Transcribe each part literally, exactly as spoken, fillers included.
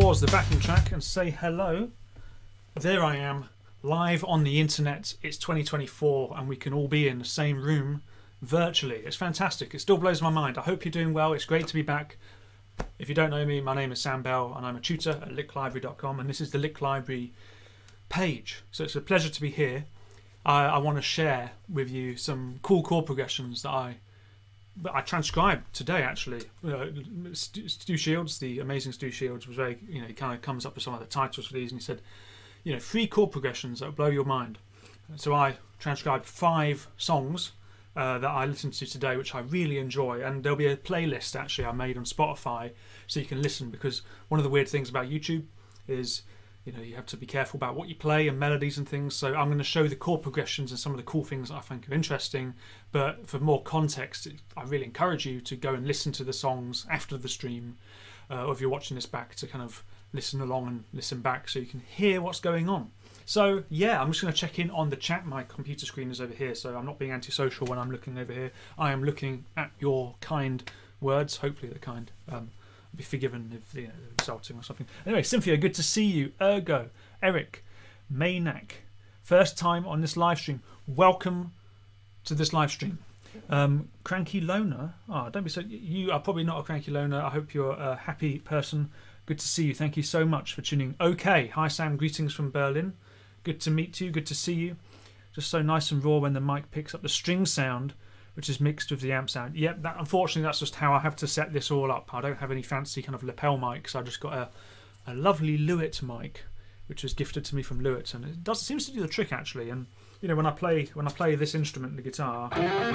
pause the backing track and say hello. There I am, live on the internet. It's twenty twenty-four and we can all be in the same room virtually. It's fantastic. It still blows my mind. I hope you're doing well. It's great to be back. If you don't know me, my name is Sam Bell and I'm a tutor at lick library dot com, and this is the Lick Library page. So it's a pleasure to be here. I, I want to share with you some cool chord progressions that I But I transcribed today, actually. Uh, Stu, Stu Shields, the amazing Stu Shields, was very, you know, he kind of comes up with some of the titles for these, and he said, you know, three chord progressions that will blow your mind. So I transcribed five songs uh, that I listened to today, which I really enjoy, and there'll be a playlist actually I made on Spotify, so you can listen. Because one of the weird things about YouTube is, you know, you have to be careful about what you play and melodies and things. So I'm going to show the chord progressions and some of the cool things that I think are interesting. But for more context, I really encourage you to go and listen to the songs after the stream, uh, or if you're watching this back, to kind of listen along and listen back so you can hear what's going on. So yeah, I'm just going to check in on the chat. My computer screen is over here, so I'm not being antisocial when I'm looking over here. I am looking at your kind words. Hopefully they're kind. Um, be forgiven if, you know, insulting or something. Anyway, Cynthia, good to see you. Ergo, Eric, Maynak, first time on this live stream. Welcome to this live stream. Um, cranky loner. Oh, don't be so. You are probably not a cranky loner. I hope you're a happy person. Good to see you. Thank you so much for tuning. Okay, hi Sam. Greetings from Berlin. Good to meet you. Good to see you. Just so nice and raw when the mic picks up the string sound, which is mixed with the amp sound. Yep, that, unfortunately that's just how I have to set this all up. I don't have any fancy kind of lapel mics. I just got a, a lovely Lewitt mic, which was gifted to me from Lewitt, and it does seems to do the trick actually. And you know, when I play when I play this instrument, the guitar,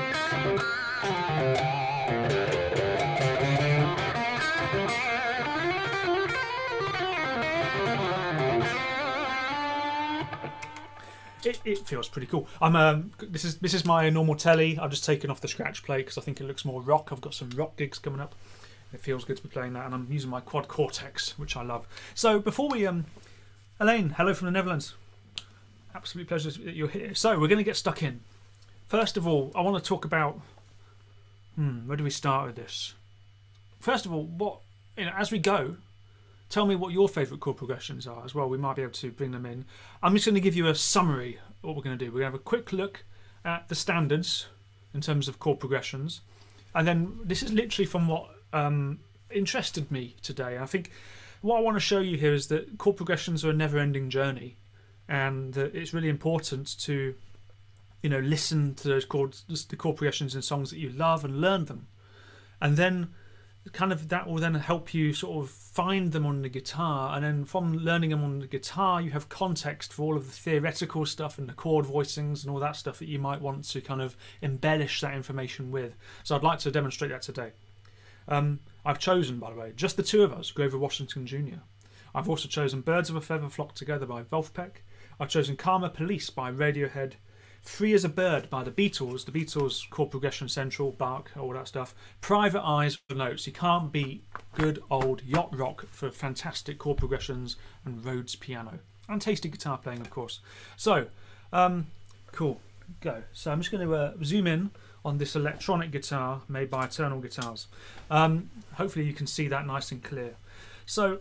It, it feels pretty cool. I'm um, this is this is my normal telly. I've just taken off the scratch plate because I think it looks more rock. I've got some rock gigs coming up. It feels good to be playing that, and I'm using my Quad Cortex, which I love. So before we um, Elaine, hello from the Netherlands. Absolute pleasure that you're here. So we're going to get stuck in. First of all, I want to talk about hmm, where do we start with this? First of all, what you know, as we go. Tell me what your favourite chord progressions are as well. We might be able to bring them in. I'm just going to give you a summary of what we're going to do. We're going to have a quick look at the standards in terms of chord progressions. And then this is literally from what um, interested me today. I think what I want to show you here is that chord progressions are a never-ending journey. And that it's really important to, you know, listen to those chords, the chord progressions in songs that you love and learn them. And then kind of that will then help you sort of find them on the guitar, and then from learning them on the guitar you have context for all of the theoretical stuff and the chord voicings and all that stuff that you might want to kind of embellish that information with. So I'd like to demonstrate that today. Um, I've chosen, by the way, just the two of us, Grover Washington Junior I've also chosen Birds of a Feather Flock Together by Wolfpack. I've chosen Karma Police by Radiohead. Free as a Bird by the Beatles, the Beatles chord progression central, Bach, all that stuff. Private Eyes for notes. You can't beat good old yacht rock for fantastic chord progressions, and Rhodes piano. And tasty guitar playing, of course. So, um, cool, go. So I'm just going to uh, zoom in on this electronic guitar made by Eternal Guitars. Um, hopefully you can see that nice and clear. So,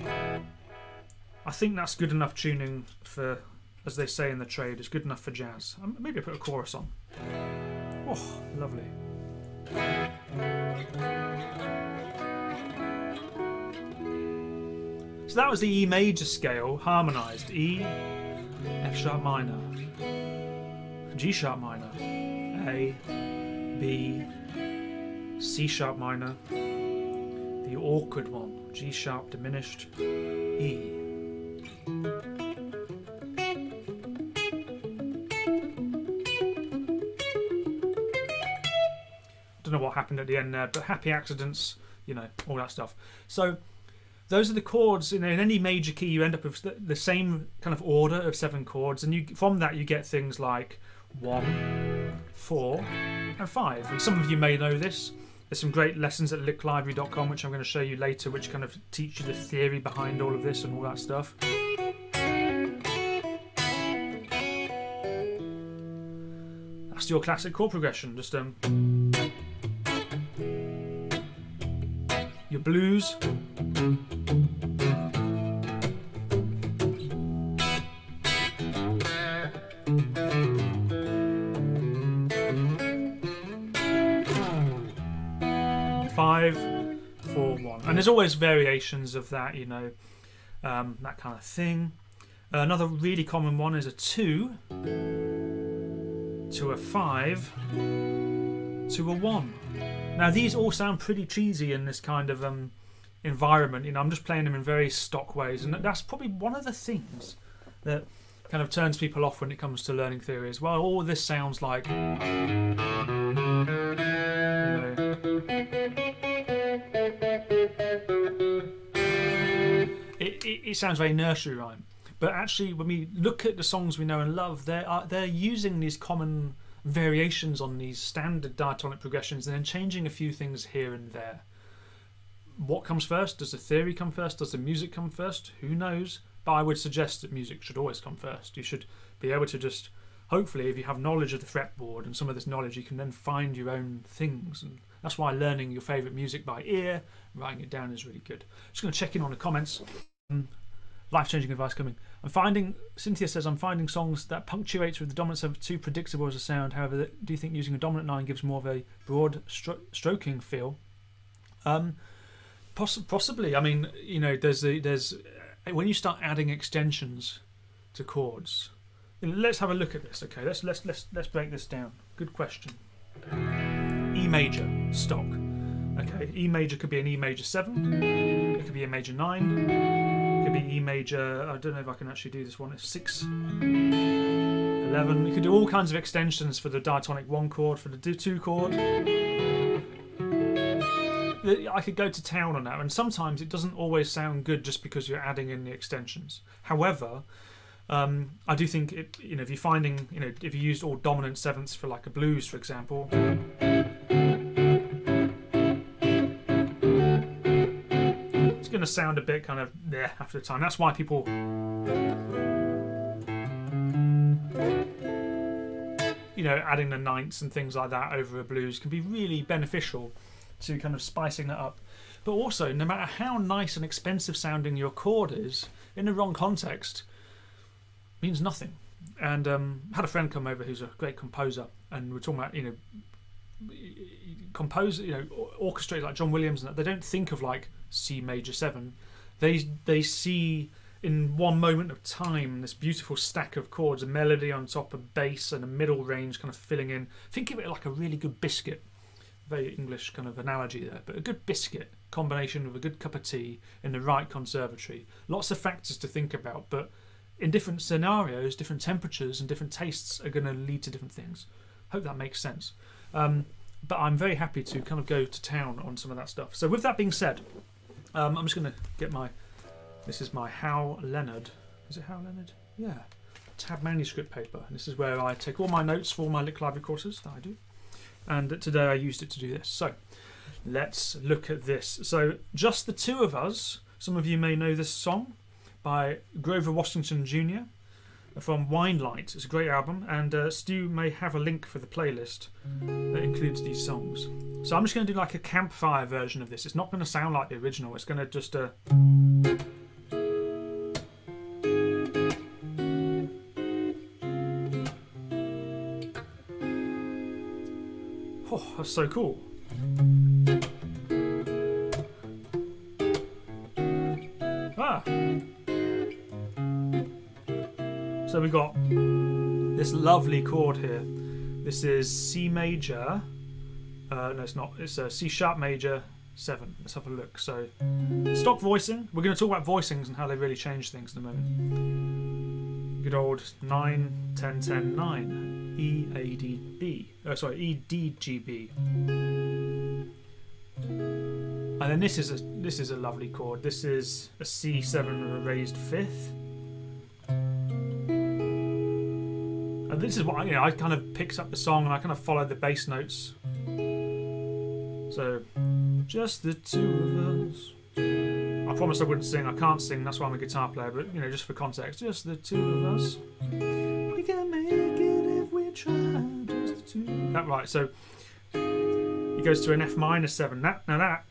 I think that's good enough tuning for, as they say in the trade, it's good enough for jazz. Um, maybe I'll put a chorus on. Oh, lovely. So that was the E major scale, harmonised. E, F sharp minor, G sharp minor, A, B, C sharp minor, the awkward one, G sharp diminished, E. Don't know what happened at the end there, but happy accidents, you know, all that stuff. So those are the chords. You know, in any major key you end up with the, the same kind of order of seven chords, and you from that you get things like one, four and five. And some of you may know this. There's some great lessons at lick library dot com which I'm going to show you later, which kind of teach you the theory behind all of this and all that stuff. That's your classic chord progression. Just um your blues, five, four, one. And there's always variations of that, you know, um, that kind of thing. Uh, another really common one is a two to a five to a one. Now these all sound pretty cheesy in this kind of um, environment. You know, I'm just playing them in very stock ways, and that's probably one of the things that kind of turns people off when it comes to learning theory as well. All this sounds like, you know, it, it, it sounds very nursery rhyme. But actually, when we look at the songs we know and love, they're, uh, they're using these common variations on these standard diatonic progressions and then changing a few things here and there. What comes first? Does the theory come first? Does the music come first? Who knows? But I would suggest that music should always come first. You should be able to just, hopefully, if you have knowledge of the fretboard and some of this knowledge, you can then find your own things. And that's why learning your favourite music by ear, writing it down is really good. Just going to check in on the comments. Um, Life-changing advice coming. I'm finding, Cynthia says, I'm finding songs that punctuate with the dominant seventh too predictable as a sound. However, do you think using a dominant nine gives more of a broad stro stroking feel? Um, poss possibly. I mean, you know, there's a, there's when you start adding extensions to chords. Let's have a look at this. Okay, let's let's let's let's break this down. Good question. E major stock. Okay, E major could be an E major seven. It could be a major nine. It could be E major. I don't know if I can actually do this one. It's six, eleven. You could do all kinds of extensions for the diatonic one chord, for the two chord. I could go to town on that, and sometimes it doesn't always sound good just because you're adding in the extensions. However, um, I do think it, you know, if you're finding, you know, if you used all dominant sevenths for like a blues, for example. Going to sound a bit kind of there after the time. That's why people you know, adding the ninths and things like that over a blues can be really beneficial to kind of spicing that up. But also, no matter how nice and expensive sounding your chord is, in the wrong context means nothing. And um, I had a friend come over who's a great composer, and we're talking about, you know, compose, you know, orchestrate like John Williams, and that. They don't think of like C major seven. They they see in one moment of time this beautiful stack of chords, a melody on top, a bass, and a middle range kind of filling in. Think of it like a really good biscuit. Very English kind of analogy there, but a good biscuit combination with a good cup of tea in the right conservatory. Lots of factors to think about, but in different scenarios, different temperatures and different tastes are going to lead to different things. Hope that makes sense. Um, but I'm very happy to kind of go to town on some of that stuff. So with that being said, um, I'm just going to get my, this is my Hal Leonard, is it Hal Leonard? Yeah, tab manuscript paper. And this is where I take all my notes for all my Lick Library courses that I do. And today I used it to do this. So let's look at this. So Just the Two of Us, some of you may know this song by Grover Washington Junior from Wine Light. It's a great album, and uh, Stu may have a link for the playlist that includes these songs. So I'm just going to do like a campfire version of this. It's not going to sound like the original. It's going to just uh, oh, that's so cool. Ah. So we got this lovely chord here. This is C major. Uh, no, it's not. It's a C sharp major seven. Let's have a look. So stock voicing. We're going to talk about voicings and how they really change things in a moment. Good old nine, ten, ten, nine. E, A, D, B. Oh, sorry, E, D, G, B. And then this is a this is a lovely chord. This is a C seven with a raised fifth. And this is what, you know, I kind of picked up the song and I kind of followed the bass notes. So, just the two of us. I promised I wouldn't sing. I can't sing. That's why I'm a guitar player. But you know, just for context, just the two of us. We can make it if we try. Just the two. That right. So it goes to an F minor seven. That now that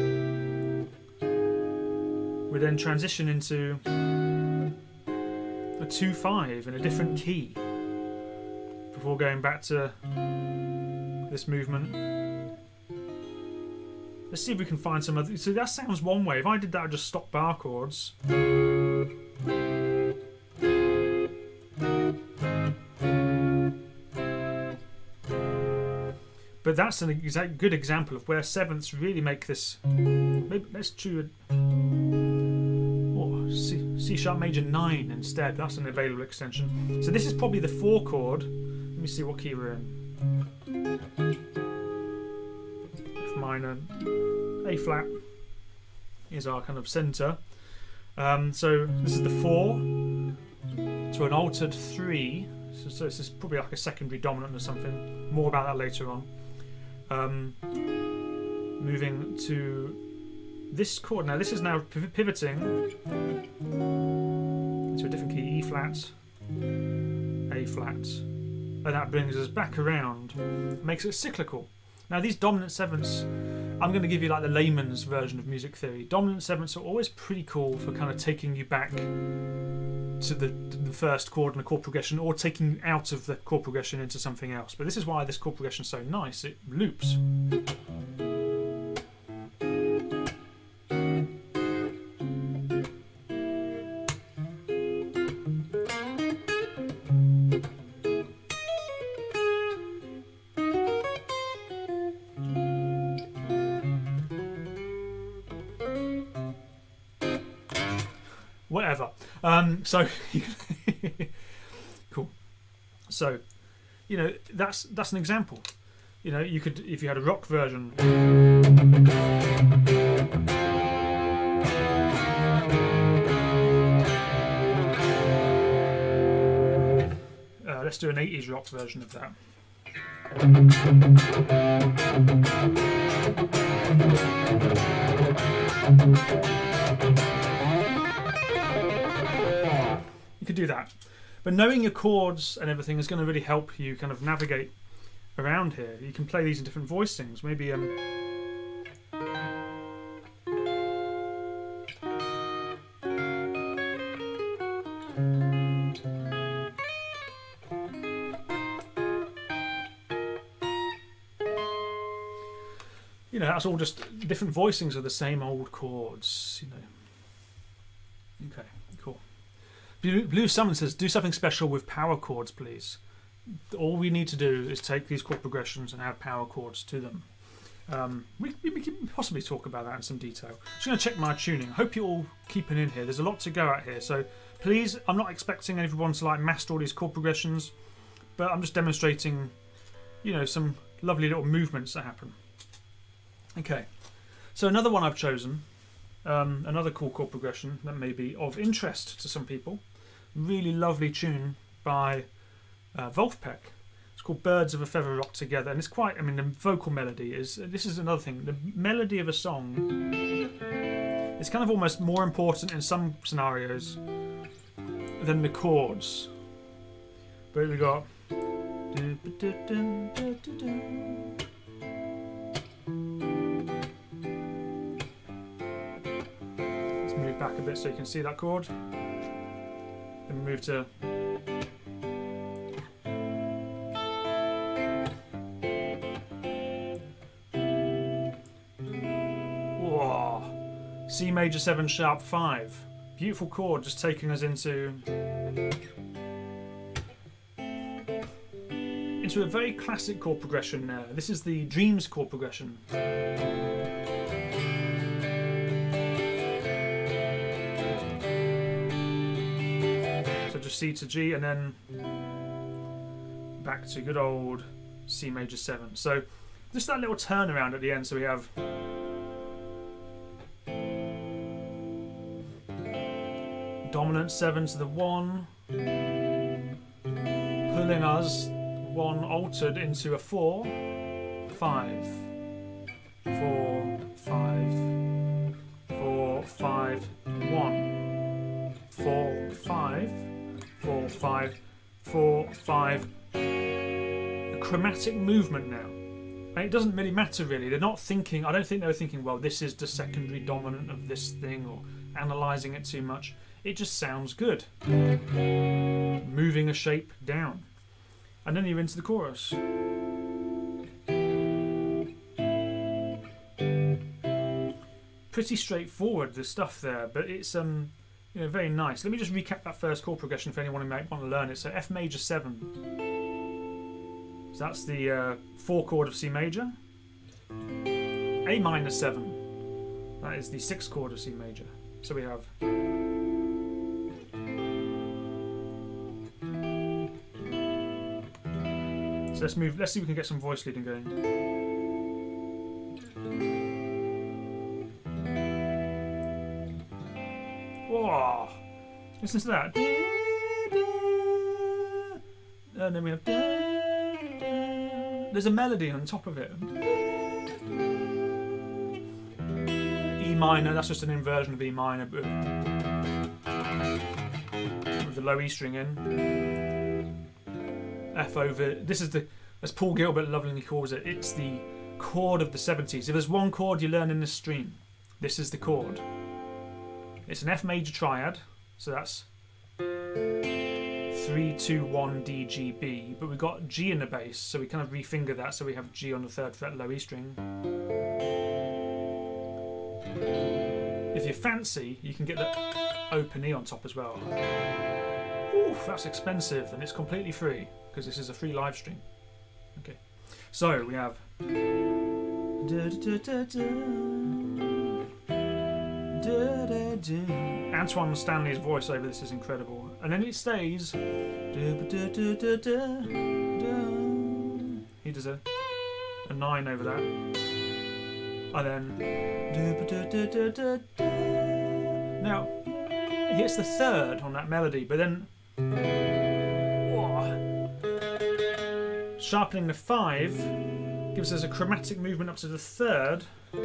we then transition into a two five in a different key before going back to this movement. Let's see if we can find some other. So that sounds one way. If I did that with just stock bar chords. But that's an exact good example of where sevenths really make this. Maybe let's choose a oh, C, C sharp major nine instead. That's an available extension. So this is probably the four chord. Let me see what key we're in. F minor, A flat is our kind of center. Um, so this is the four to an altered three. So, so this is probably like a secondary dominant or something. More about that later on. Um, moving to this chord. Now this is now pivoting to a different key, E flat, A flat, and that brings us back around, makes it cyclical. Now these dominant sevenths, I'm going to give you like the layman's version of music theory. Dominant sevenths are always pretty cool for kind of taking you back to the, the first chord in a chord progression, or taking you out of the chord progression into something else. But this is why this chord progression is so nice. It loops. Whatever. Um, so cool. So, you know, that's that's an example. You know, you could, if you had a rock version. Uh, let's do an eighties rock version of that. You could do that, but knowing your chords and everything is going to really help you kind of navigate around here. You can play these in different voicings. Maybe um. You know, that's all just different voicings of the same old chords. You know. Okay. Blue, Blue Summon says, do something special with power chords, please. All we need to do is take these chord progressions and add power chords to them. Um, we, we can possibly talk about that in some detail. Just going to check my tuning. I hope you're all keeping in here. There's a lot to go at here. So please, I'm not expecting everyone to like master all these chord progressions, but I'm just demonstrating, you know, some lovely little movements that happen. Okay, so another one I've chosen, um, another cool chord progression that may be of interest to some people. Really lovely tune by uh, Wolfpack. It's called Birds of a Feather Rock Together, and it's quite, I mean, the vocal melody is, this is another thing, the melody of a song is kind of almost more important in some scenarios than the chords. But we got let's move back a bit so you can see that chord. Then move to whoa. C major seven sharp five. Beautiful chord, just taking us into into a very classic chord progression now. This is the Dreams chord progression. C to G and then back to good old C major seven. So just that little turnaround at the end. So we have dominant seven to the one, pulling us one altered into a four, five, four, five, four, five, one, four, five. Four, five, four, five. A chromatic movement now. And it doesn't really matter really. They're not thinking, I don't think they were thinking, well, this is the secondary dominant of this thing, or analysing it too much. It just sounds good. Moving a shape down. And then you're into the chorus. pretty straightforward, the stuff there, but it's um, you know, very nice. Let me just recap that first chord progression for anyone who might want to learn it. So F major seven. So that's the uh, four chord of C major. A minor seven. That is the sixth chord of C major. So we have. So let's move. Let's see if we can get some voice leading going. Whoa! Listen to that. And then we have. There's a melody on top of it. E minor. That's just an inversion of E minor, but with the low E string in. F over. This is the, as Paul Gilbert lovingly calls it, it's the chord of the seventies. If there's one chord you learn in this stream, this is the chord. It's an F major triad, so that's three, two, one, D, G, B, but we've got G in the bass, so we kind of refinger that, so we have G on the third fret, low E string. If you fancy, you can get the open E on top as well. Oof, that's expensive, and it's completely free because this is a free live stream. Okay, so we have. Antoine Stanley's voice over this is incredible, and then it stays. He does a, a nine over that, and then now he hits the third on that melody, but then sharpening the five gives us a chromatic movement up to the third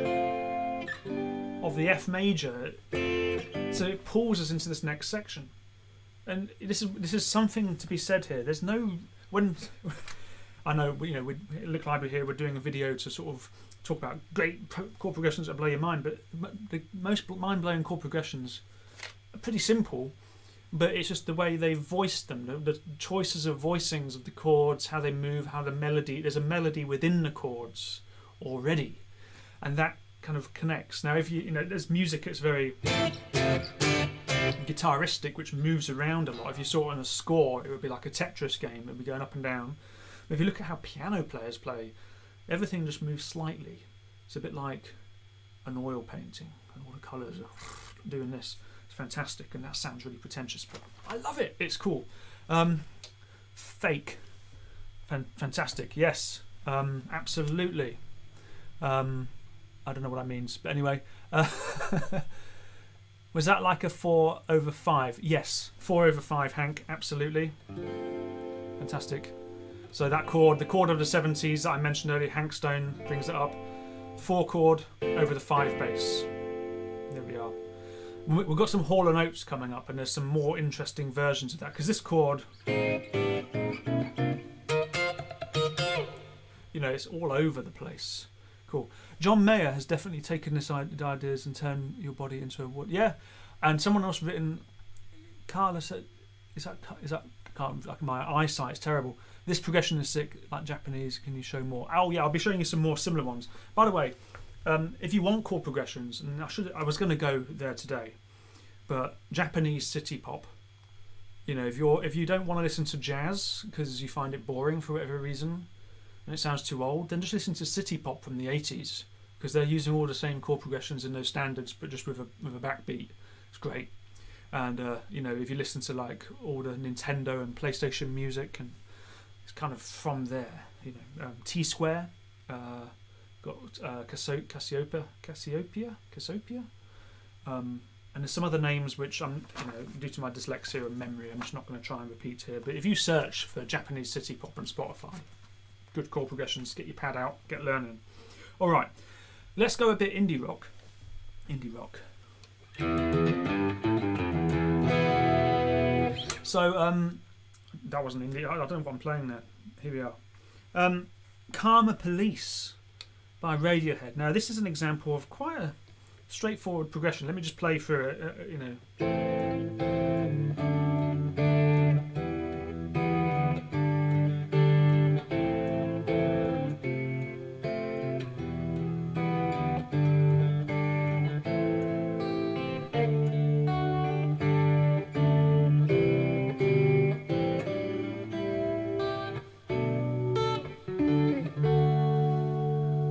of the F major, so it pulls us into this next section. And this is this is something to be said here. There's no when I know you know we Lick Library here. We're doing a video to sort of talk about great chord progressions that blow your mind, but the most mind-blowing chord progressions are pretty simple. But it's just the way they voiced them, the, the choices of voicings of the chords, how they move, how the melody. There's a melody within the chords already, and that kind of connects. Now, if you you know, there's music that's very guitaristic, which moves around a lot. If you saw it on a score, it would be like a Tetris game. It would be going up and down. But if you look at how piano players play, everything just moves slightly. It's a bit like an oil painting, and all the colours are doing this. It's fantastic, and that sounds really pretentious, but I love it. It's cool. Um, fake, Fan fantastic. Yes, um, absolutely. Um, I don't know what that means, but anyway. Uh, was that like a four over five? Yes, four over five, Hank. Absolutely. Fantastic. So that chord, the chord of the seventies that I mentioned earlier, Hank Stone brings it up. Four chord over the five bass. There we are. We've got some Hall and Oates coming up, and there's some more interesting versions of that, because this chord, you know, it's all over the place. Cool. John Mayer has definitely taken this ideas and turned your body into a wood. Yeah, and someone else written, Carla said, is that is that can't like my eyesight's terrible. This progression is sick, like Japanese. Can you show more? Oh yeah, I'll be showing you some more similar ones. By the way, um, if you want chord progressions, and I should I was going to go there today, but Japanese city pop. You know, if you're if you don't want to listen to jazz because you find it boring for whatever reason, and it sounds too old, then just listen to city pop from the eighties, because they're using all the same chord progressions in those standards, but just with a with a backbeat. It's great. And uh, you know, if you listen to like all the Nintendo and PlayStation music, and it's kind of from there. You know, um, T Square, uh, got uh, Cassiopeia, Cassiopeia, Cassiopeia. Um, and there's some other names which I'm, you know, due to my dyslexia and memory, I'm just not going to try and repeat here. But if you search for Japanese city pop on Spotify, good chord progressions, get your pad out, get learning. All right, let's go a bit indie rock. Indie rock. So um, that wasn't indie. I don't know what I'm playing there. Here we are. Um, Karma Police by Radiohead. Now this is an example of quite a straightforward progression. Let me just play through it. Uh, you know.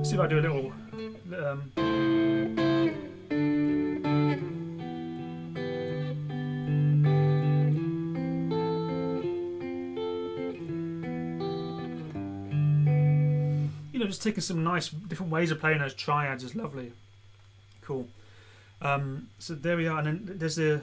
see if I do a little. Um, you know, just taking some nice different ways of playing those triads is lovely. Cool. Um, so there we are, and then there's the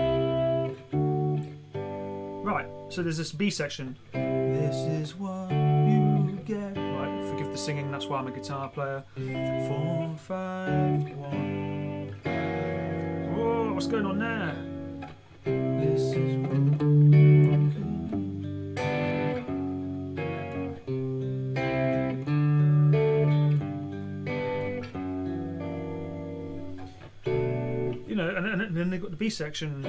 right. So there's this B section. This is what you get. Right, forgive the singing. That's why I'm a guitar player. Four, five, one. Whoa, what's going on there? This is what. You know, and, and then they've got the B section.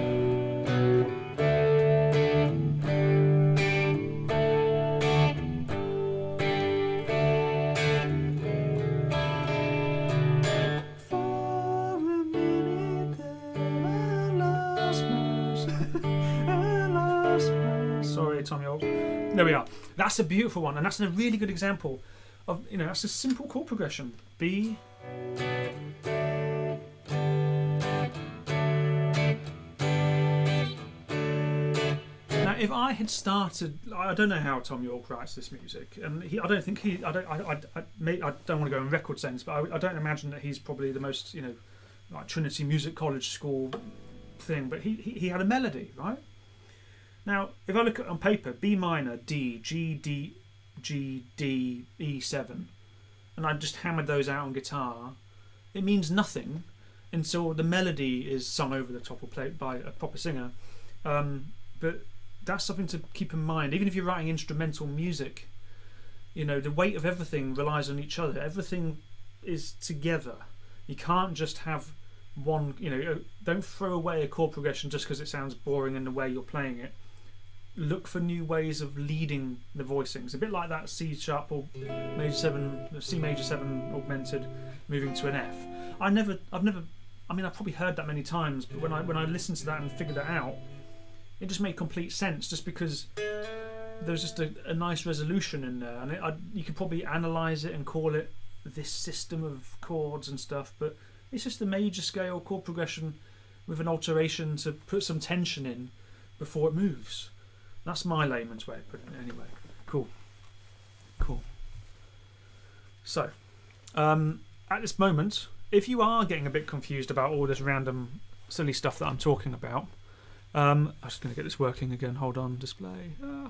Sorry, Tommy Old. There we are. That's a beautiful one, and that's a really good example of, you know, that's a simple chord progression. B. Now, if I had started, I don't know how Tom York writes this music, and he, I don't think he, I don't, I, I, I, may, I don't want to go in record sense, but I, I don't imagine that he's probably the most, you know, like Trinity Music College School thing, but he, he, he had a melody, right? Now, if I look at on paper, B minor, D, G, D, G, D, E seven, and I just hammered those out on guitar, it means nothing until the melody is sung over the top or played by a proper singer. Um, but that's something to keep in mind. Even if you're writing instrumental music, you know, the weight of everything relies on each other. Everything is together. You can't just have one, you know, don't throw away a chord progression just because it sounds boring in the way you're playing it. Look for new ways of leading the voicings. A bit like that C sharp or major seven, C major seven augmented, moving to an F. I never, I've never, I mean, I've probably heard that many times, but when I when I listened to that and figured it out, it just made complete sense. Just because there's just a, a nice resolution in there, and it, I, you could probably analyze it and call it this system of chords and stuff, but it's just a major scale chord progression with an alteration to put some tension in before it moves. That's my layman's way of putting it anyway. Cool. Cool. So, um, at this moment, if you are getting a bit confused about all this random silly stuff that I'm talking about, um, I'm just going to get this working again. Hold on, display. Ah.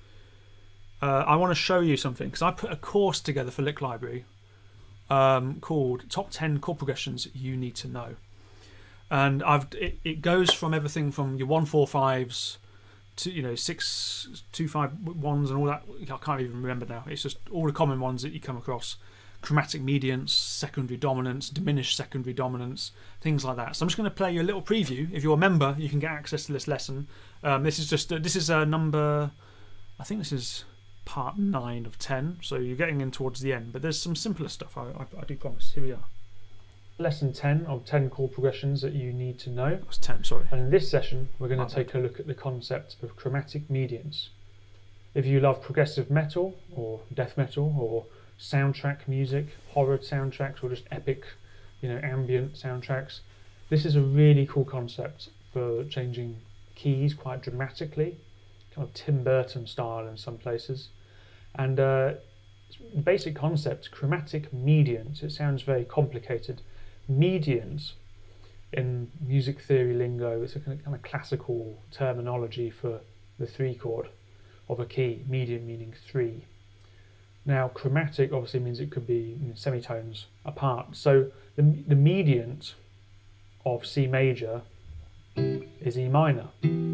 Uh, I want to show you something, because I put a course together for Lick Library um, called Top ten Chord Progressions You Need to Know. And I've it, it goes from everything from your one four fives to, you know, six two five ones and all that. I can't even remember now. It's just all the common ones that you come across: chromatic mediance, secondary dominance, diminished secondary dominance, things like that. So I'm just going to play you a little preview. If you're a member, you can get access to this lesson. Um, this is just uh, this is a uh, number. I think this is part nine of ten. So you're getting in towards the end. But there's some simpler stuff. I, I, I do promise. Here we are. Lesson ten of ten chord progressions that you need to know. That was ten, sorry. And in this session, we're going to take a look at the concept of chromatic mediance. If you love progressive metal or death metal or soundtrack music, horror soundtracks, or just epic, you know, ambient soundtracks, this is a really cool concept for changing keys quite dramatically, kind of Tim Burton style in some places. And uh, the basic concept, chromatic mediance, it sounds very complicated. Medians in music theory lingo, it's a kind of, kind of classical terminology for the three chord of a key, median meaning three. Now chromatic obviously means it could be, you know, semitones apart. So the, the mediant of C major is E minor.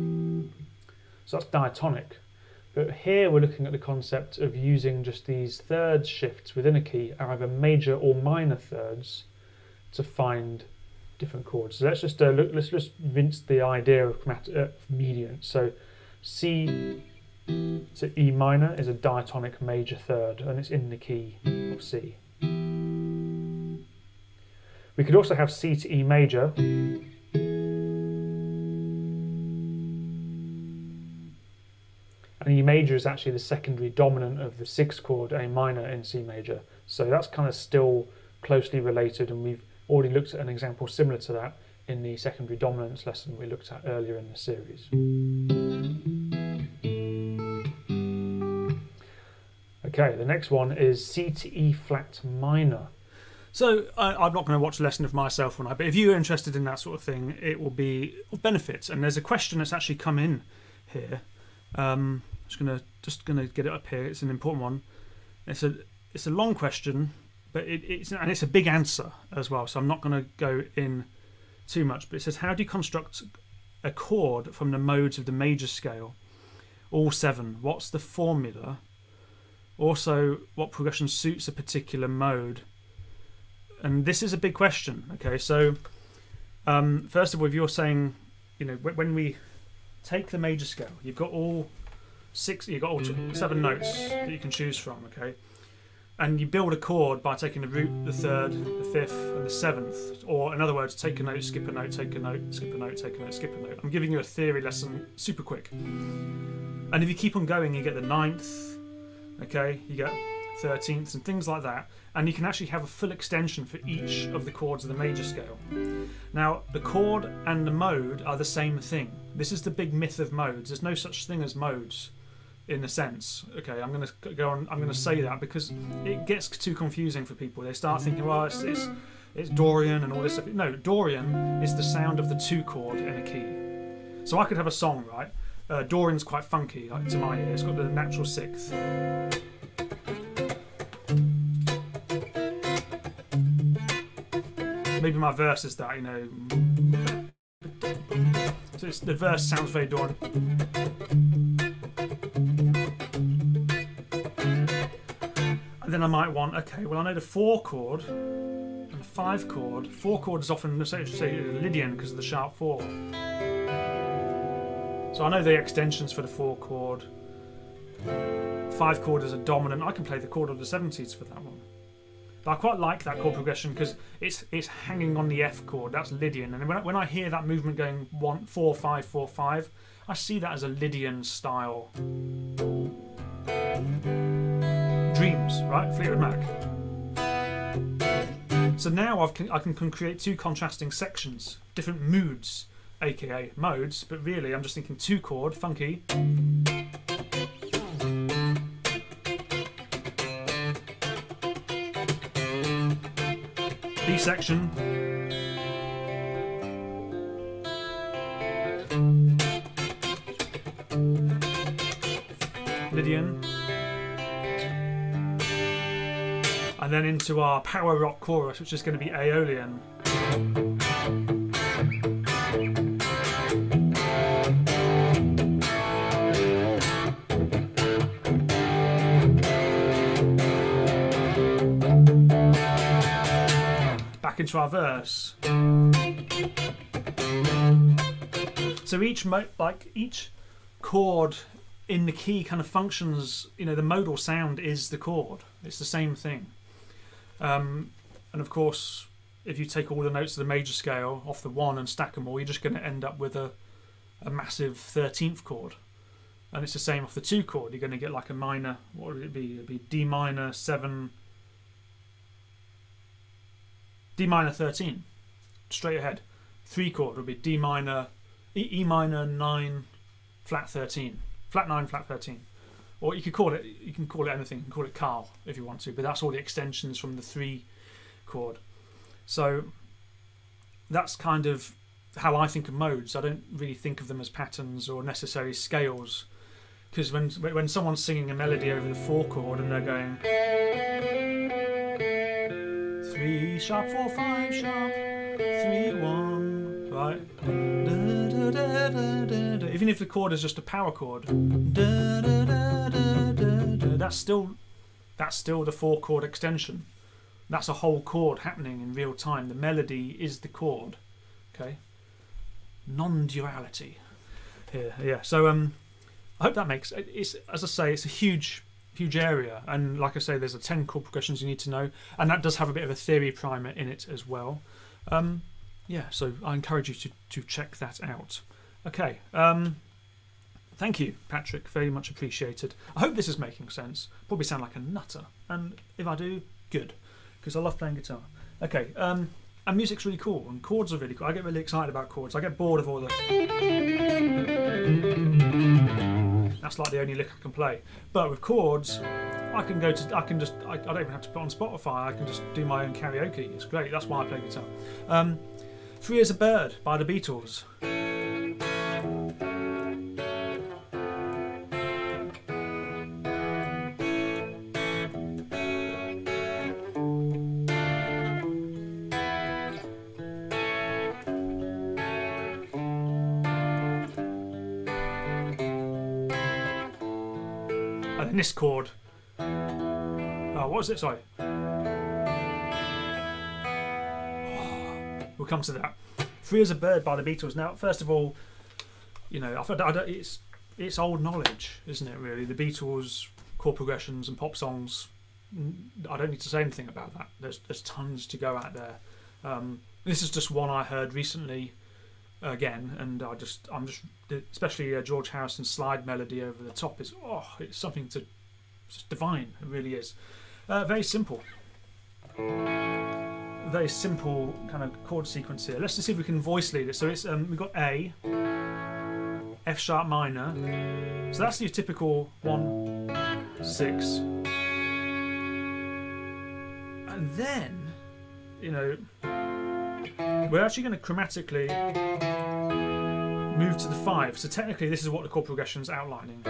So that's diatonic. But here we're looking at the concept of using just these third shifts within a key, either major or minor thirds, to find different chords. So let's just uh, look. Let's just rinse the idea of chromatic uh, median. So C to E minor is a diatonic major third, and it's in the key of C. We could also have C to E major, and E major is actually the secondary dominant of the sixth chord A minor in C major. So that's kind of still closely related, and we've already looked at an example similar to that in the secondary dominance lesson we looked at earlier in the series. Okay, the next one is C to E flat minor. So uh, I'm not going to watch a lesson of myself when I, but if you're interested in that sort of thing, it will be of benefit. And there's a question that's actually come in here. Um, I'm just gonna just gonna get it up here. It's an important one. It's a it's a long question, but it, it's and it's a big answer as well. So I'm not going to go in too much. But it says, how do you construct a chord from the modes of the major scale, all seven? What's the formula? Also, what progression suits a particular mode? And this is a big question. Okay, so um, first of all, if you're saying, you know, when we take the major scale, you've got all six, you've got all seven notes that you can choose from. Okay, and you build a chord by taking the root, the third, the fifth, and the seventh. Or in other words, take a note, skip a note, take a note, skip a note, take a note, skip a note. I'm giving you a theory lesson, super quick. And if you keep on going, you get the ninth. Okay, you get thirteenths and things like that, and you can actually have a full extension for each of the chords of the major scale. Now, the chord and the mode are the same thing. This is the big myth of modes. There's no such thing as modes, in a sense. Okay, I'm going to go on. I'm going to say that because it gets too confusing for people. They start thinking, well, it's it's, it's Dorian and all this stuff. No, Dorian is the sound of the two chord in a key. So I could have a song, right? Uh, Dorian's quite funky, like, to my ear. It's got the natural sixth. Maybe my verse is that, you know. So it's, the verse sounds very Dorian. And then I might want, okay, well I know the four chord and the five chord. Four chord is often, say, say Lydian because of the sharp four. So I know the extensions for the four chord. Five chord is a dominant. I can play the chord of the seventieths for that one. But I quite like that chord progression because it's it's hanging on the F chord. That's Lydian. And when I, when I hear that movement going one, four, five, four, five, I see that as a Lydian style. Dreams, right? Fleetwood Mac. So now I've, I can, can create two contrasting sections, different moods, aka modes, but really I'm just thinking two chord, funky. B section. Lydian. And then into our power rock chorus, which is going to be Aeolian. Back into our verse. So each mo like each chord in the key kind of functions, you know, the modal sound is the chord. It's the same thing. Um, and of course, if you take all the notes of the major scale off the one and stack them all, you're just going to end up with a, a massive thirteenth chord. And it's the same off the two chord. You're going to get like a minor, what would it be? It'd be D minor seven, D minor thirteen, straight ahead. Three chord would be D minor, E, e minor nine, flat thirteen, flat nine, flat thirteen. Or you could call it, you can call it anything. You can call it Carl if you want to, but that's all the extensions from the three chord. So that's kind of how I think of modes. I don't really think of them as patterns or necessarily scales, because when when someone's singing a melody over the four chord and they're going three sharp four five sharp three one, right? Da, da, da, da, da, da. Even if the chord is just a power chord, da, da, da, da, da, da, that's still that's still the four chord extension. That's a whole chord happening in real time. The melody is the chord. Okay, non-duality here. Yeah. So um, I hope that makes it's as I say, it's a huge. huge area, and like I say, there's a ten chord progressions you need to know, and that does have a bit of a theory primer in it as well. Um, yeah, so I encourage you to, to check that out. Okay, um, thank you, Patrick, very much appreciated. I hope this is making sense. Probably sound like a nutter, and if I do, Good, because I love playing guitar. Okay, um, and music's really cool, and chords are really cool. I get really excited about chords. I get bored of all the... That's like the only lick I can play. But with chords, I can go to, I can just, I, I don't even have to put on Spotify. I can just do my own karaoke. It's great. That's why I play guitar. Um, Free as a Bird by the Beatles. And then this chord. Oh, what was it? Sorry. We'll come to that. Free as a Bird by the Beatles. Now, first of all, you know, I've, I don't, it's it's old knowledge, isn't it? Really, the Beatles, chord progressions and pop songs. I don't need to say anything about that. There's there's tons to go out there. Um, this is just one I heard recently, again, and I just I'm just especially uh, George Harrison's slide melody over the top is oh, it's something to it's divine. It really is. Uh, very simple. Very simple kind of chord sequence here. Let's just see if we can voice lead it. So it's um, we've got A, F sharp minor. So that's your typical one, six, and then you know we're actually going to chromatically move to the five. So technically, this is what the chord progression's outlining.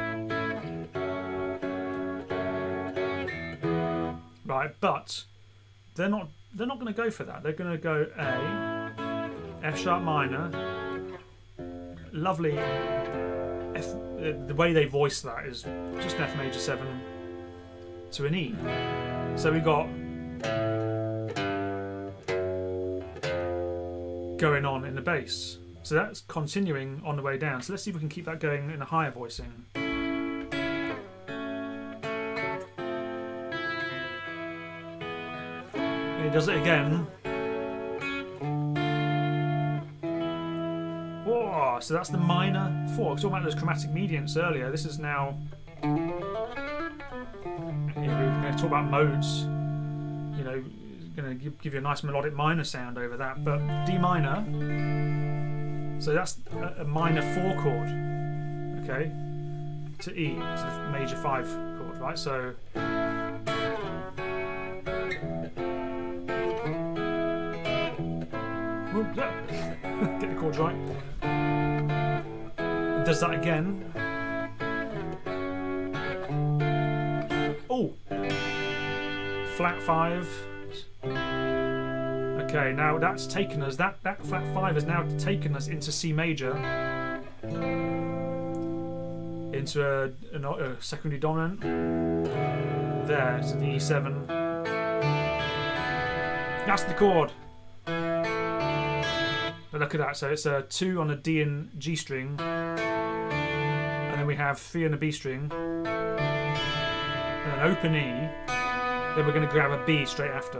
Right, but they're not. They're not going to go for that. They're going to go A, F sharp minor. Lovely. F. The way they voice that is just an F major seven to an E. So we got going on in the bass. So that's continuing on the way down. So let's see if we can keep that going in a higher voicing. He does it again. Whoa, so that's the minor four. I was talking about those chromatic mediants earlier. This is now. We're going to talk about modes. You know, going to give you a nice melodic minor sound over that. But D minor. So that's a minor four chord. Okay. To E, to the major five chord, right? So. Get the chords right. It does that again. Oh, flat five. Okay, now that's taken us. That that flat five has now taken us into C major, into a, a, a secondary dominant. There, to the E seven. That's the chord. But look at that, so it's a two on a D and G string, and then we have three on a B string, and an open E, then we're going to grab a B straight after.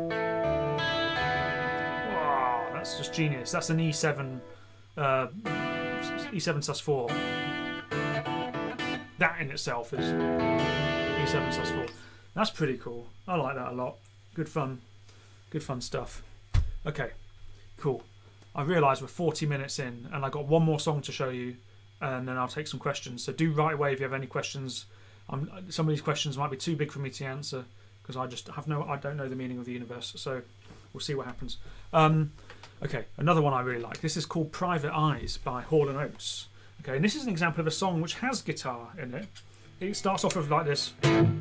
Wow, that's just genius. That's an E seven, uh, E seven sus four. That in itself is E seven sus four. That's pretty cool. I like that a lot. Good fun. Good fun stuff. Okay, cool. I realise we're forty minutes in and I've got one more song to show you and then I'll take some questions. So do right away if you have any questions. Um, some of these questions might be too big for me to answer because I just have no, I don't know the meaning of the universe. So we'll see what happens. Um, okay, another one I really like. This is called Private Eyes by Hall and Oates. Okay, and this is an example of a song which has guitar in it. It starts off with like this.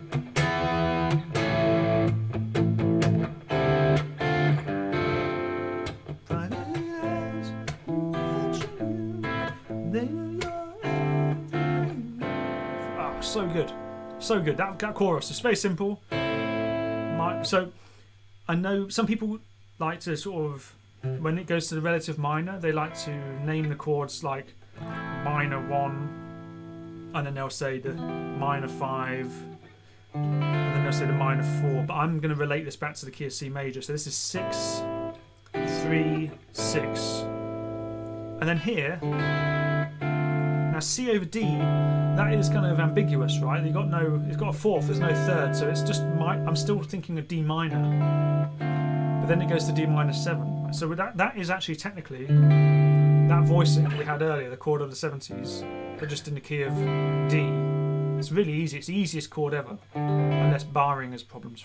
So good, so good. That, that chorus is very simple. My, so I know some people like to sort of, when it goes to the relative minor, they like to name the chords like minor one, and then they'll say the minor five, and then they'll say the minor four. But I'm going to relate this back to the key of C major. So this is six, three, six, and then here. Now C over D, that is kind of ambiguous, right? You got no, it's got a fourth, there's no third, so it's just my. I'm still thinking of D minor, but then it goes to D minor seven. So that that is actually technically that voicing we had earlier, the chord of the seventies, but just in the key of D. It's really easy. It's the easiest chord ever, unless barring has problems.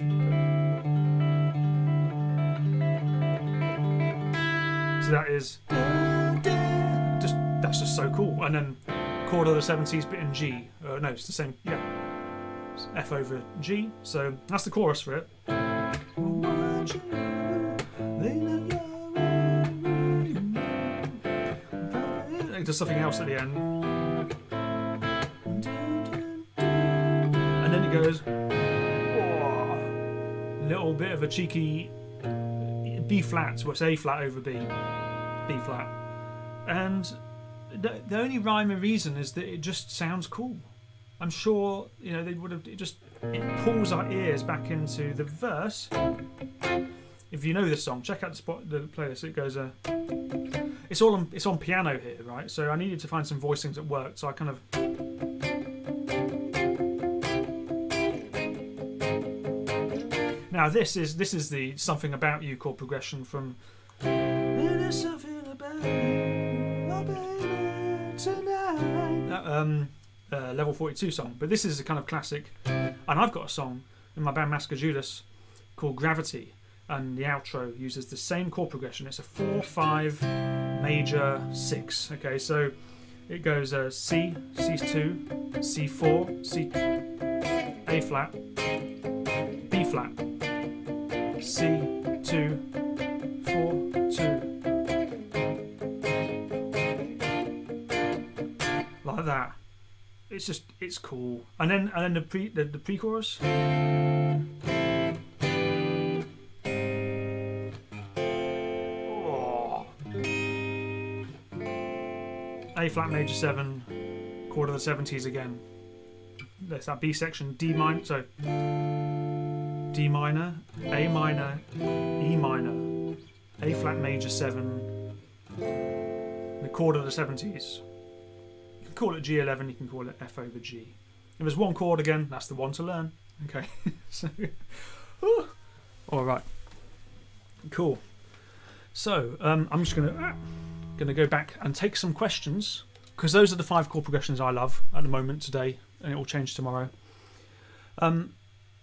So that is just that's just so cool. And then chord of the seventies, but in G. Uh, no, it's the same. Yeah, it's F over G. So that's the chorus for it. There's something else at the end, and then it goes. A little bit of a cheeky B flat, so it's A flat over B, B flat, and the, the only rhyme and reason is that it just sounds cool. I'm sure you know they would have. It just it pulls our ears back into the verse. If you know this song, check out the spot, the playlist. It goes. Uh, it's all on. It's on piano here, right? So I needed to find some voicings that worked. So I kind of. Now this is this is the Something About You chord progression from There's Something About You, oh baby, tonight. That, um, uh, level forty-two song, but this is a kind of classic, and I've got a song in my band Masker Judas called Gravity, and the outro uses the same chord progression. It's a four five major six. Okay, so it goes uh, C, C two, C four, C, A flat, B flat. C, two, four, two. Like that. It's just, it's cool. And then, and then the pre, the, the pre-chorus. Oh. A flat major seven, chord of the seventies again. There's that B section, D minor, so. D minor, A minor, E minor, A flat major seven, the chord of the seventies. You can call it G eleven, you can call it F over G. If there's one chord again, that's the one to learn. Okay, so, all right, cool. So um, I'm just gonna ah, gonna go back and take some questions because those are the five chord progressions I love at the moment today, and it will change tomorrow. Um,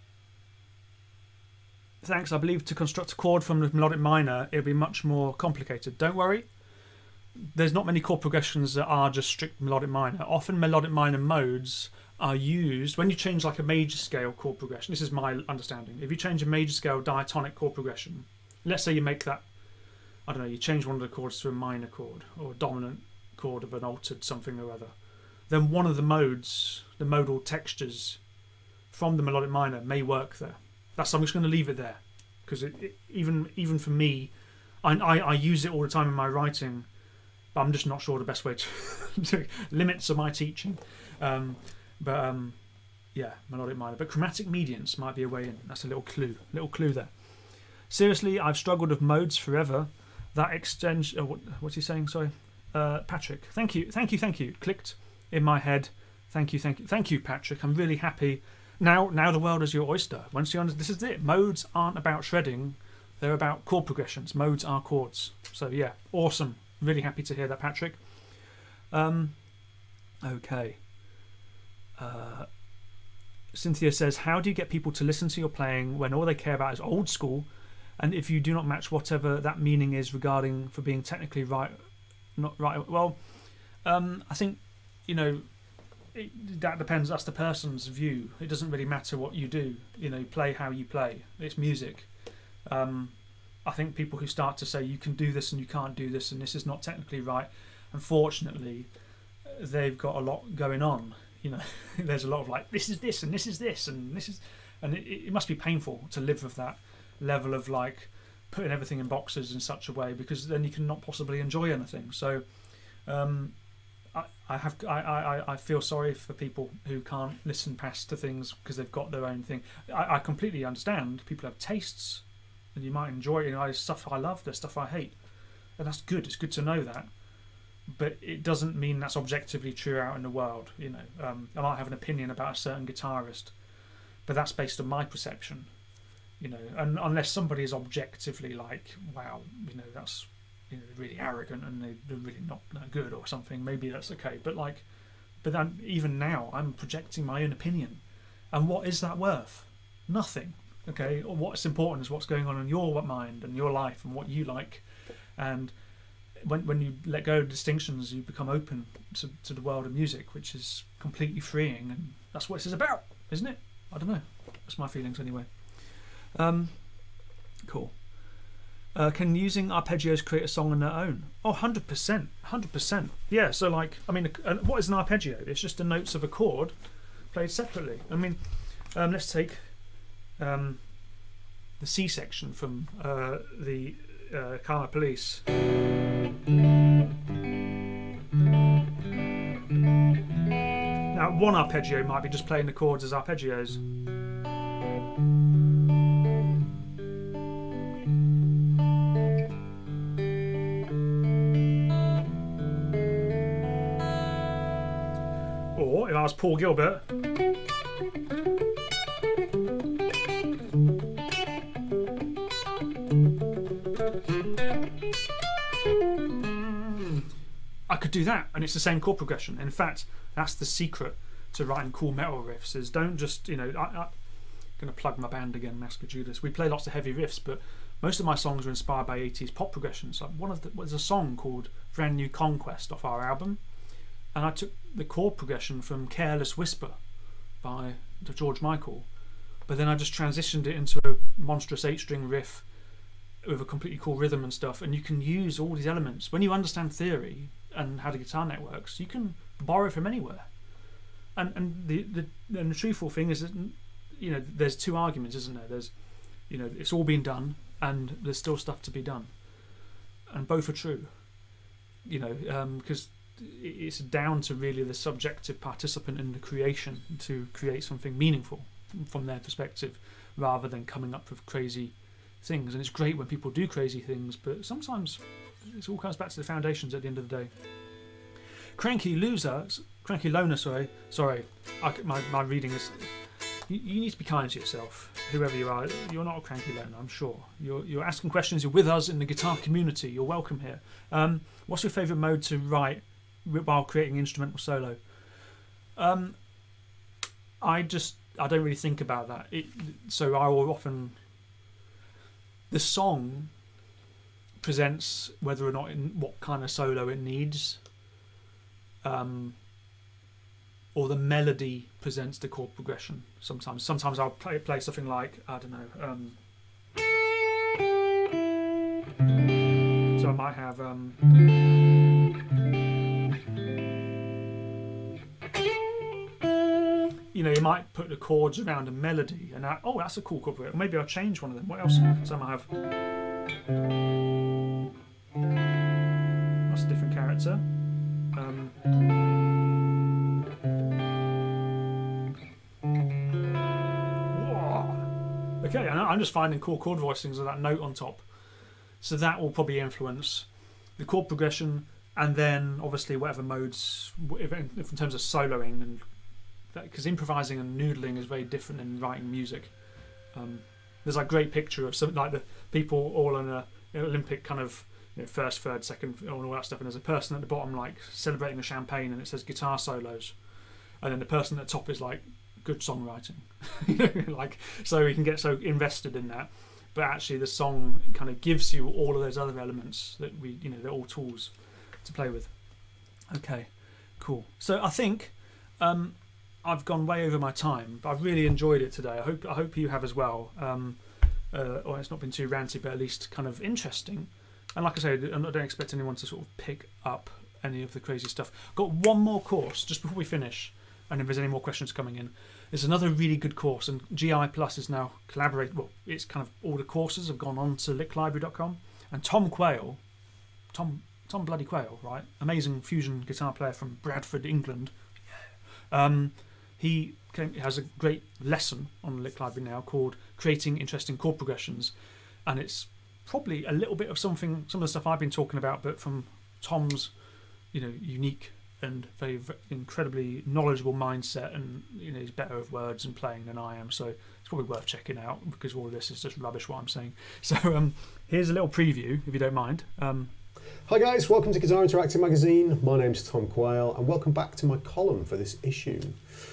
Thanks. I believe to construct a chord from the melodic minor, it'll be much more complicated. Don't worry. There's not many chord progressions that are just strict melodic minor. Often melodic minor modes are used when you change like a major scale chord progression. This is my understanding. If you change a major scale diatonic chord progression, let's say you make that, I don't know, you change one of the chords to a minor chord or a dominant chord of an altered something or other, then one of the modes, the modal textures from the melodic minor may work there. That's, I'm just going to leave it there because it, it, even even for me, I, I, I use it all the time in my writing, but I'm just not sure the best way to, to limits of my teaching. Um, but um, yeah, melodic minor. But chromatic medians might be a way in. That's a little clue, little clue there. Seriously, I've struggled with modes forever. That extends. Oh, what, what's he saying? Sorry, uh, Patrick. Thank you, thank you, thank you. Clicked in my head. Thank you, thank you, thank you, Patrick. I'm really happy. Now, now the world is your oyster. Once you understand, this is it. Modes aren't about shredding; they're about chord progressions. Modes are chords. So yeah, awesome. Really happy to hear that, Patrick. Um, okay. Uh, Cynthia says, "How do you get people to listen to your playing when all they care about is old school, and if you do not match whatever that meaning is regarding for being technically right, not right?" Well, um, I think you know. It, that depends. That's the person's view. It doesn't really matter what you do. You know, play how you play. It's music. Um, I think people who start to say you can do this and you can't do this and this is not technically right, unfortunately, they've got a lot going on. You know, there's a lot of like this is this and this is this and this is, and it, it must be painful to live with that level of like putting everything in boxes in such a way because then you cannot possibly enjoy anything. So. Um, I, I have I, I, I feel sorry for people who can't listen past to things because they've got their own thing. I, I completely understand. People have tastes, and you might enjoy it. You know, there's stuff I love, there's stuff I hate, and that's good. It's good to know that. but it doesn't mean that's objectively true out in the world. You know, um, I might have an opinion about a certain guitarist, but that's based on my perception. You know, and unless somebody is objectively like, wow, you know, that's, you know, really arrogant and they, they're really not that good or something, maybe that's okay. But like, but then even now, I'm projecting my own opinion, and what is that worth? Nothing. Okay, or what's important is what's going on in your mind and your life and what you like, and when when you let go of distinctions, you become open to, to the world of music, which is completely freeing, and that's what this is about, isn't it? I don't know. That's my feelings anyway. Um, cool. Uh, can using arpeggios create a song on their own? Oh, one hundred percent. one hundred percent. Yeah, so like, I mean, uh, what is an arpeggio? It's just the notes of a chord played separately. I mean, um, let's take um, the C section from uh, the uh, Karma Police. Now, one arpeggio might be just playing the chords as arpeggios. Or, if I was Paul Gilbert, I could do that, and it's the same chord progression. In fact, that's the secret to writing cool metal riffs, is don't just, you know, I, I'm going to plug my band again, Masker Judas. We play lots of heavy riffs, but most of my songs are inspired by eighties pop progressions. Like one of the, there's a song called Brand New Conquest off our album, and I took the chord progression from Careless Whisper by George Michael, but then I just transitioned it into a monstrous eight string riff with a completely cool rhythm and stuff, and you can use all these elements. When you understand theory and how the guitar networks, you can borrow from anywhere. And and the, the and the truthful thing is that, you know, there's two arguments, isn't there? There's, you know, it's all been done and there's still stuff to be done, and both are true. You know, because um, it's down to really the subjective participant in the creation to create something meaningful from their perspective, rather than coming up with crazy things. And it's great when people do crazy things, but sometimes it all comes back to the foundations at the end of the day. Cranky loser, cranky loner. Sorry, sorry. I, my my reading is. You, you need to be kind to yourself, whoever you are. You're not a cranky loner, I'm sure. You're you're asking questions. You're with us in the guitar community. You're welcome here. Um, what's your favourite mode to write while creating instrumental solo? Um, I just I don't really think about that. It, so I will often. The song presents whether or not in what kind of solo it needs, um, or the melody presents the chord progression. Sometimes, sometimes I'll play play something like, I don't know. Um, so I might have. Um, You know, you might put the chords around a melody, and I, oh, that's a cool chord progression. Maybe I'll change one of them. What else? So I might have. That's a different character. Um, whoa. Okay, I'm just finding cool chord voicings of that note on top, so that will probably influence the chord progression, and then obviously whatever modes, if in, if in terms of soloing, and because improvising and noodling is very different than writing music. Um, there's a great picture of some like the people all on a you know, Olympic kind of you know, first, third, second, all that stuff, and there's a person at the bottom like celebrating a champagne, and it says guitar solos, and then the person at the top is like good songwriting, like so we can get so invested in that. But actually, the song kind of gives you all of those other elements that we, you know, they're all tools to play with. Okay, cool. So I think. Um, I've gone way over my time, but I've really enjoyed it today. I hope I hope you have as well. Um, uh, or it's not been too ranty, but at least kind of interesting. And like I say, I don't expect anyone to sort of pick up any of the crazy stuff. Got one more course just before we finish, and if there's any more questions coming in, there's another really good course. And G I Plus is now collaborating. Well, it's kind of all the courses have gone on to lick library dot com, and Tom Quayle, Tom Tom bloody Quayle, right? Amazing fusion guitar player from Bradford, England. Yeah. Um, He came, has a great lesson on Lick Library now called Creating Interesting Chord Progressions, and it's probably a little bit of something, some of the stuff I've been talking about, but from Tom's you know, unique and very, very incredibly knowledgeable mindset, and you know, he's better with words and playing than I am. So it's probably worth checking out, because all of this is just rubbish what I'm saying. So um, here's a little preview, if you don't mind. Um, Hi guys, welcome to Guitar Interactive Magazine. My name's Tom Quayle, and welcome back to my column for this issue.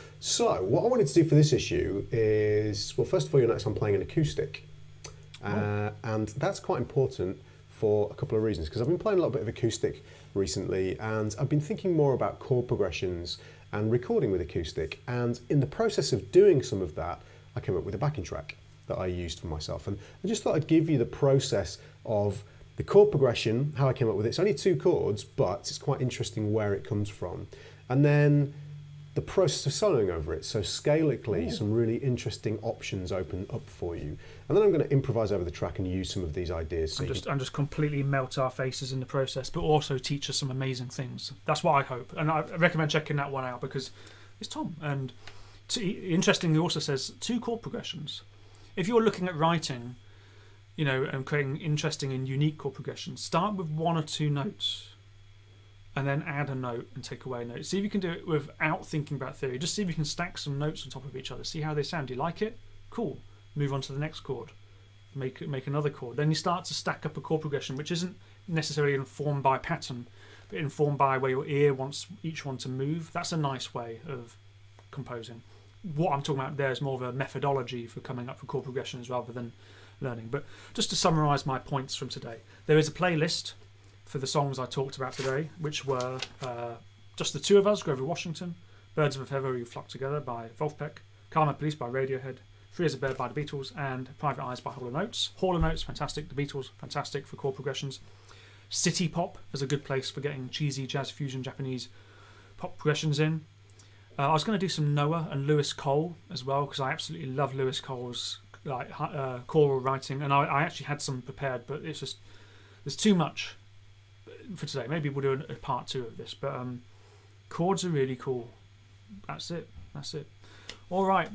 So, what I wanted to do for this issue is, well, first of all, you'll notice I'm playing an acoustic. Uh, oh. And that's quite important for a couple of reasons, because I've been playing a little bit of acoustic recently, and I've been thinking more about chord progressions and recording with acoustic. And in the process of doing some of that, I came up with a backing track that I used for myself. And I just thought I'd give you the process of the chord progression, how I came up with it. It's only two chords, but it's quite interesting where it comes from. And then the process of soloing over it. So scalically, Ooh. some really interesting options open up for you. And then I'm going to improvise over the track and use some of these ideas. So and, just, and just completely melt our faces in the process, but also teach us some amazing things. That's what I hope. And I recommend checking that one out, because it's Tom. And t interestingly also says two chord progressions. If you're looking at writing, you know, and creating interesting and unique chord progressions, start with one or two notes and then add a note and take away a note. See if you can do it without thinking about theory. Just see if you can stack some notes on top of each other. See how they sound. Do you like it? Cool. Move on to the next chord. Make, make another chord. Then you start to stack up a chord progression, which isn't necessarily informed by pattern, but informed by where your ear wants each one to move. That's a nice way of composing. What I'm talking about there is more of a methodology for coming up with chord progressions rather than learning. But just to summarise my points from today, there is a playlist for the songs I talked about today, which were uh, Just the Two of Us, Grover Washington, Birds of a Feather We Flock Together by Wolfpack, Karma Police by Radiohead, Free as a Bird by the Beatles, and Private Eyes by Hall and Oates. Hall and Oates, fantastic. The Beatles, fantastic for chord progressions. City Pop is a good place for getting cheesy jazz fusion Japanese pop progressions in. Uh, I was going to do some Noah and Lewis Cole as well, because I absolutely love Lewis Cole's like uh, choral writing, and I, I actually had some prepared, but it's just there's too much for today. Maybe we'll do a, a part two of this, but um, chords are really cool. That's it. That's it. All right.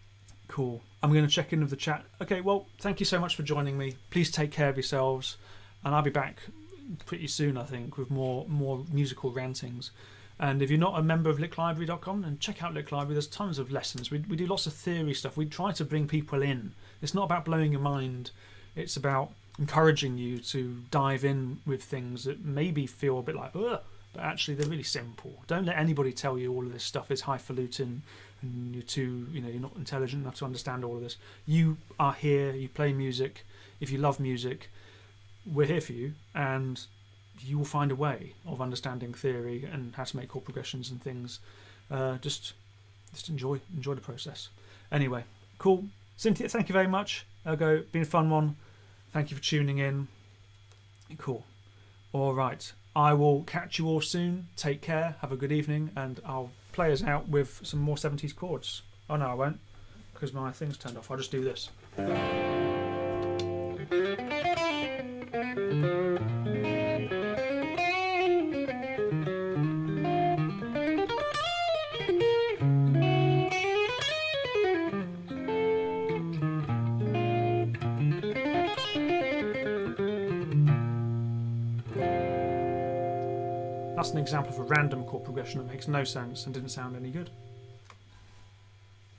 Cool. I'm going to check in with the chat. Okay. Well, thank you so much for joining me. Please take care of yourselves, and I'll be back pretty soon, I think, with more more musical rantings. And if you're not a member of lick library dot com, then check out Lick Library. There's tons of lessons. We, we do lots of theory stuff. We try to bring people in. It's not about blowing your mind. It's about encouraging you to dive in with things that maybe feel a bit like, ugh, but actually they're really simple. Don't let anybody tell you all of this stuff is highfalutin and you're too, you know, you're not intelligent enough to understand all of this. You are here. You play music. If you love music, we're here for you, and you will find a way of understanding theory and how to make chord progressions and things. Uh, just just enjoy enjoy the process. Anyway, cool. Cynthia, thank you very much. Ergo, been a fun one. Thank you for tuning in. Cool. All right. I will catch you all soon. Take care. Have a good evening, and I'll play us out with some more seventies chords. Oh no, I won't, because my thing's turned off. I'll just do this. That's an example of a random chord progression that makes no sense and didn't sound any good.